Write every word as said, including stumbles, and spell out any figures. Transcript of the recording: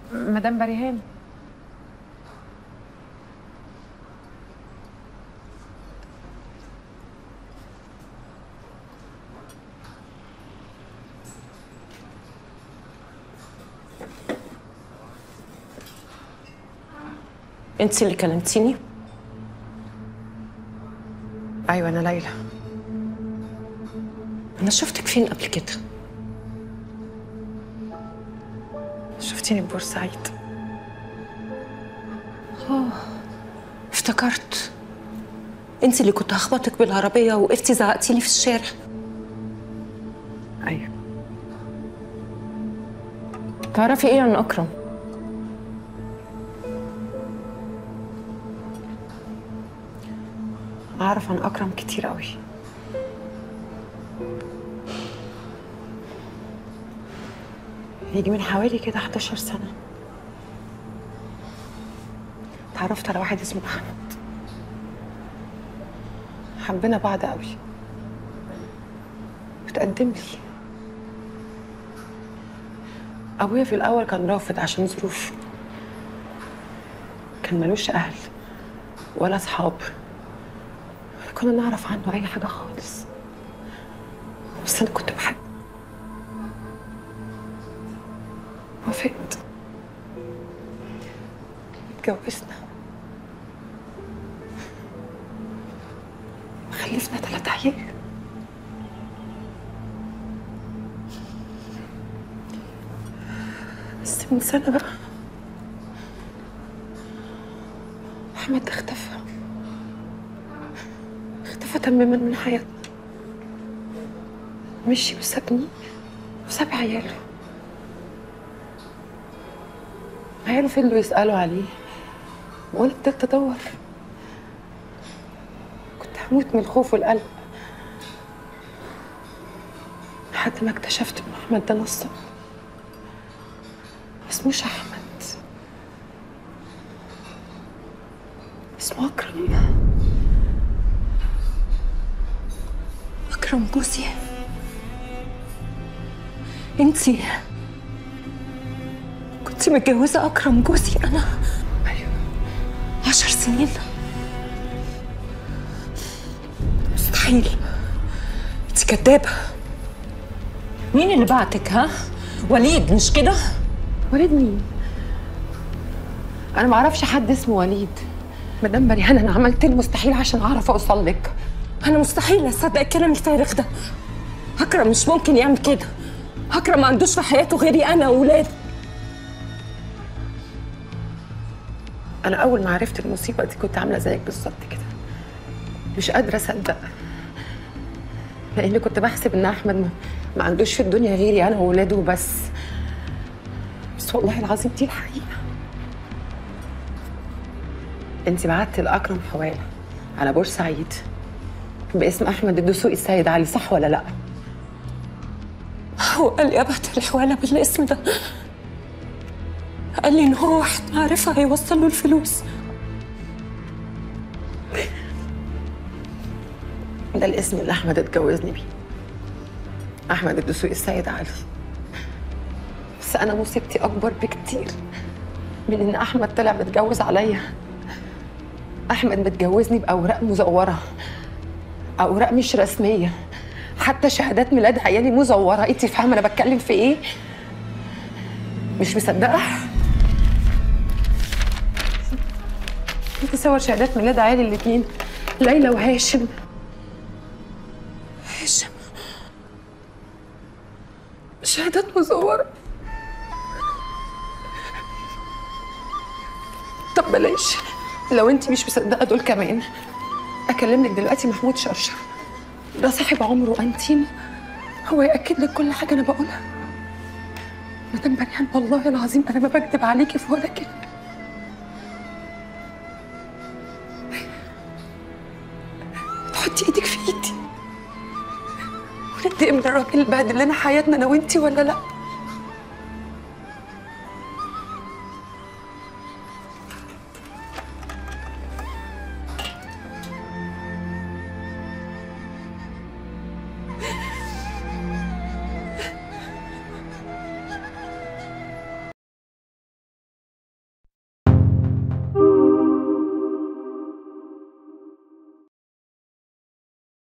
مدام بريهان. انت اللي كلمتيني؟ ايوه انا ليلى. انا شفتك فين قبل كده؟ شفتيني في بورسعيد. اه افتكرت، انت اللي كنت هخبطك بالعربيه وقفتي زعقتي لي في الشارع. ايوه. تعرفي ايه عن اكرم؟ اعرف عن اكرم كتير قوي. يجي من حوالي كده حداشر سنة اتعرفت على واحد اسمه احمد. حبينا بعض قوي وتقدم لي. ابويا في الاول كان رافض عشان ظروف، كان ملوش اهل ولا اصحاب كنا نعرف عنه اي حاجه خالص، بس انا كنت بحبه. وافقت، اتجوزنا وخلفنا ثلاث عيال. بس من سنه بقى احمد اختفى اختفى تماما من حياتنا. مشي وسابني وساب عياله. عياله فضلوا يسألوا عليه وانا فضلت ادور. كنت هموت من الخوف والقلق لحد ما اكتشفت ان احمد ده نصاب. اسموش احمد، اسمه اكرم. اكرم جوزي؟ انتي كنتي متجوزه اكرم جوزي انا؟ ايوه. عشر سنين؟ مستحيل، انتي كدابه. مين اللي بعتك؟ ها؟ وليد مش كده؟ وليد مين؟ انا ما اعرفش حد اسمه وليد. مدام بريهان انا عملت المستحيل عشان اعرف اوصل لك. انا مستحيل اصدق الكلام الفارغ ده. اكرم مش ممكن يعمل كده. اكرم ما عندوش في حياته غيري انا واولادي. انا اول ما عرفت المصيبه دي كنت عامله زيك بالظبط كده، مش قادره اصدق، لاني كنت بحسب ان احمد ما, ما عندوش في الدنيا غيري انا واولاده وبس. بس والله العظيم دي الحقيقه. انت بعتي لاكرم حواله على بورسعيد باسم احمد الدسوقي السيد علي، صح ولا لا؟ هو قال لي ابعت الحواله بالاسم ده. قال لي ان هو واحد معرفه هيوصل له الفلوس. ده الاسم اللي احمد اتجوزني بيه، احمد الدسوقي السيد علي. بس انا مصيبتي اكبر بكتير من ان احمد طلع متجوز عليا. احمد متجوزني باوراق مزوره، اوراق مش رسميه، حتى شهادات ميلاد عيالي مزوره. انت فاهمه انا بتكلم في ايه؟ مش مصدقه؟ انت صور شهادات ميلاد عيالي الاثنين، ليلى وهاشم. هاشم؟ شهادات مزوره. طب بلاش، لو انت مش مصدقه دول كمان اكلم لك دلوقتي محمود شرشر، ده صاحب عمره وانتيم، هو ياكد لك كل حاجه انا بقولها. مدام بريهان والله العظيم انا ما بكذب عليكي في ولا كلمه. تحطي ايدك في ايدي وننتقم من الراجل اللي بهدل لنا حياتنا انا وانتي ولا لا؟